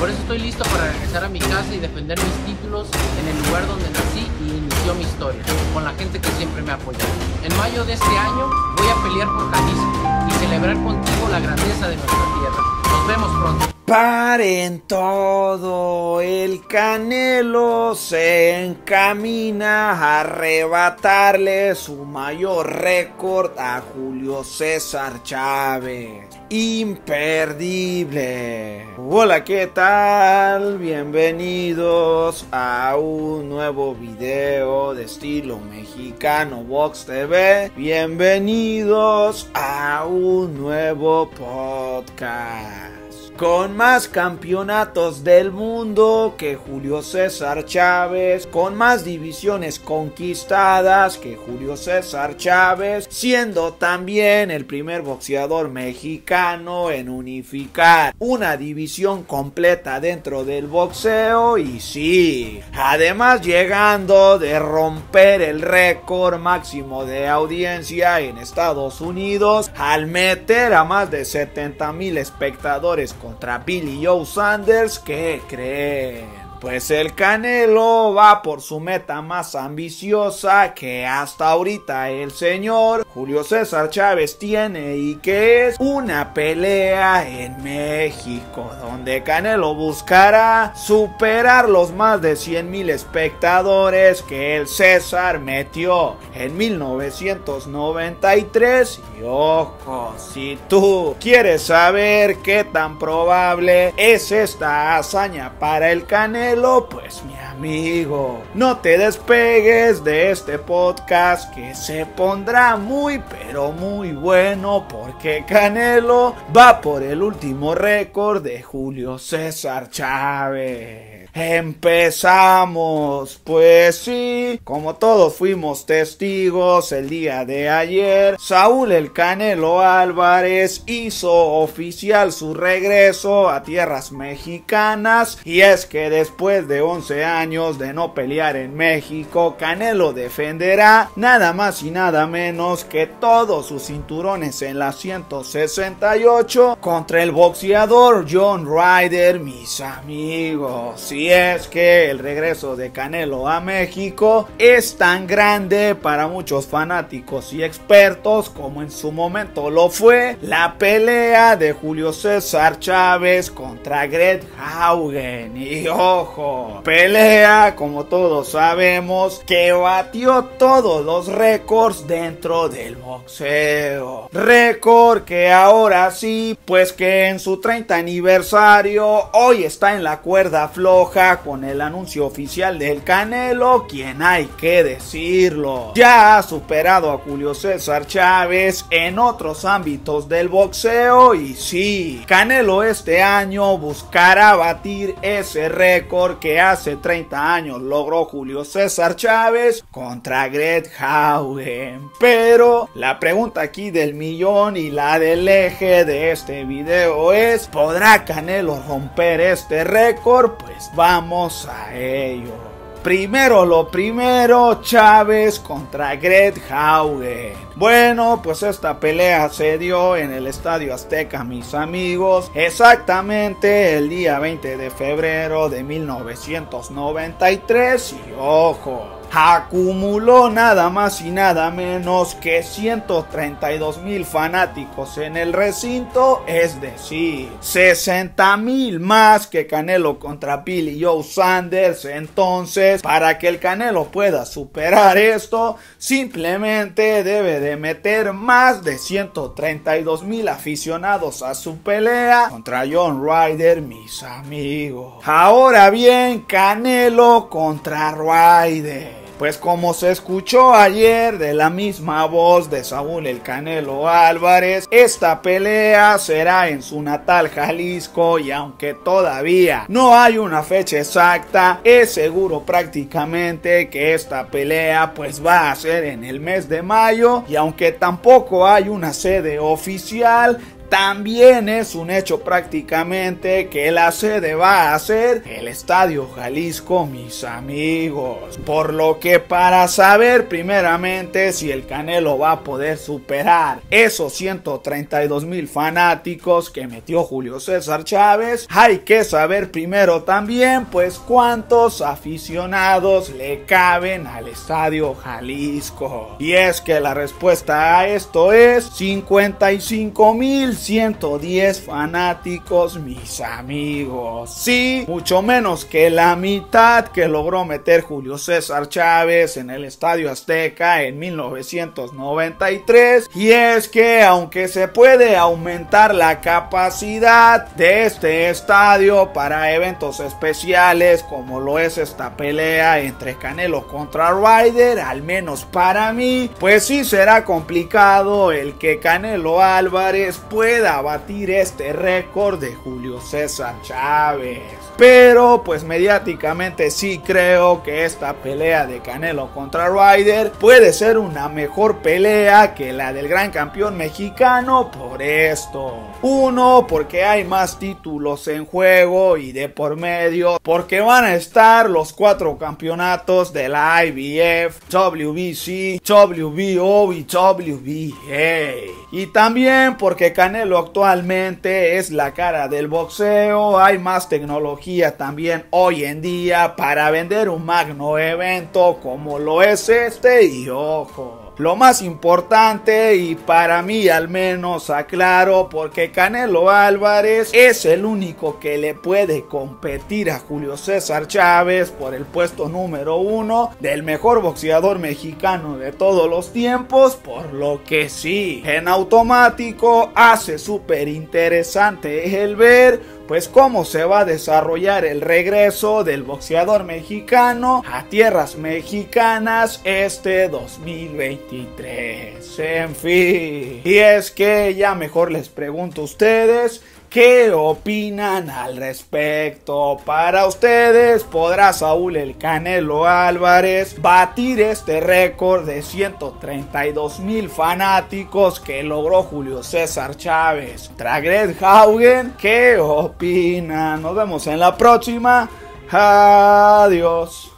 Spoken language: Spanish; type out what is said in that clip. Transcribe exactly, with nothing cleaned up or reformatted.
Por eso estoy listo para regresar a mi casa y defender mis títulos en el lugar donde nací y inició mi historia, con la gente que siempre me apoyó. En mayo de este año voy a pelear por Jalisco y celebrar contigo la grandeza de nuestra tierra. Nos vemos pronto. Paren todo, el Canelo se encamina a arrebatarle su mayor récord a Julio César Chávez. Imperdible. Hola, ¿qué tal? Bienvenidos a un nuevo video de estilo mexicano Box T V. Bienvenidos a un nuevo podcast. Con más campeonatos del mundo que Julio César Chávez, con más divisiones conquistadas que Julio César Chávez, siendo también el primer boxeador mexicano en unificar una división completa dentro del boxeo. Y sí, además llegando de romper el récord máximo de audiencia en Estados Unidos al meter a más de setenta mil espectadores contra Billy Joe Saunders. ¿Qué creen? Pues el Canelo va por su meta más ambiciosa que hasta ahorita el señor Julio César Chávez tiene, y que es una pelea en México, donde Canelo buscará superar los más de cien mil espectadores que el César metió en mil novecientos noventa y tres. Y ojo, si tú quieres saber qué tan probable es esta hazaña para el Canelo, pues mi amigo, no te despegues de este podcast, que se pondrá muy pero muy bueno, porque Canelo va por el último récord de Julio César Chávez. Empezamos. Pues sí, como todos fuimos testigos el día de ayer, Saúl el Canelo Álvarez hizo oficial su regreso a tierras mexicanas, y es que después de once años de no pelear en México, Canelo defenderá nada más y nada menos que todos sus cinturones en la ciento sesenta y ocho contra el boxeador John Ryder, mis amigos. Sí, Y es que el regreso de Canelo a México es tan grande para muchos fanáticos y expertos como en su momento lo fue la pelea de Julio César Chávez contra Greg Haugen. Y ojo, pelea, como todos sabemos, que batió todos los récords dentro del boxeo. Récord que ahora sí, pues que en su treinta aniversario hoy está en la cuerda floja, con el anuncio oficial del Canelo, quien, hay que decirlo, ya ha superado a Julio César Chávez en otros ámbitos del boxeo. Y sí, Canelo este año buscará batir ese récord que hace treinta años logró Julio César Chávez contra Greg Haugen. Pero la pregunta aquí del millón y la del eje de este video es: ¿podrá Canelo romper este récord? Pues vamos a ello. Primero lo primero, Chávez contra Greg Haugen. Bueno, pues esta pelea se dio en el Estadio Azteca, mis amigos, exactamente el día veinte de febrero de mil novecientos noventa y tres. Y ojo, acumuló nada más y nada menos que ciento treinta y dos mil fanáticos en el recinto, es decir, sesenta mil más que Canelo contra Billy Joe Saunders. Entonces, para que el Canelo pueda superar esto, simplemente debe de meter más de ciento treinta y dos mil aficionados a su pelea contra John Ryder, mis amigos. Ahora bien, Canelo contra Ryder. Pues como se escuchó ayer de la misma voz de Saúl el Canelo Álvarez, esta pelea será en su natal Jalisco, y aunque todavía no hay una fecha exacta, es seguro prácticamente que esta pelea pues va a ser en el mes de mayo, y aunque tampoco hay una sede oficial, también es un hecho prácticamente que la sede va a ser el Estadio Jalisco, mis amigos. Por lo que para saber primeramente si el Canelo va a poder superar esos ciento treinta y dos mil fanáticos que metió Julio César Chávez, hay que saber primero también pues cuántos aficionados le caben al Estadio Jalisco. Y es que la respuesta a esto es cincuenta y cinco mil ciento diez fanáticos, mis amigos. Sí, mucho menos que la mitad que logró meter Julio César Chávez en el Estadio Azteca en mil novecientos noventa y tres. Y es que aunque se puede aumentar la capacidad de este estadio para eventos especiales como lo es esta pelea entre Canelo contra Ryder, al menos para mí, pues sí será complicado el que Canelo Álvarez pueda batir este récord de Julio César Chávez. Pero pues mediáticamente sí creo que esta pelea de Canelo contra Ryder puede ser una mejor pelea que la del gran campeón mexicano por esto. Uno, porque hay más títulos en juego y de por medio, porque van a estar los cuatro campeonatos de la I B F, W B C, W B O y W B A. Y también porque Canelo actualmente es la cara del boxeo, hay más tecnología también hoy en día para vender un magno evento como lo es este. Y ojo, lo más importante, y para mí al menos aclaro, porque Canelo Álvarez es el único que le puede competir a Julio César Chávez por el puesto número uno del mejor boxeador mexicano de todos los tiempos, por lo que sí, en automático hace súper interesante el ver pues cómo se va a desarrollar el regreso del boxeador mexicano a tierras mexicanas este dos mil veintitrés. En fin, y es que ya mejor les pregunto a ustedes, ¿qué opinan al respecto? Para ustedes, ¿podrá Saúl el Canelo Álvarez batir este récord de ciento treinta y dos mil fanáticos que logró Julio César Chávez contra Greg Haugen? ¿Qué opinan? Nos vemos en la próxima. Adiós.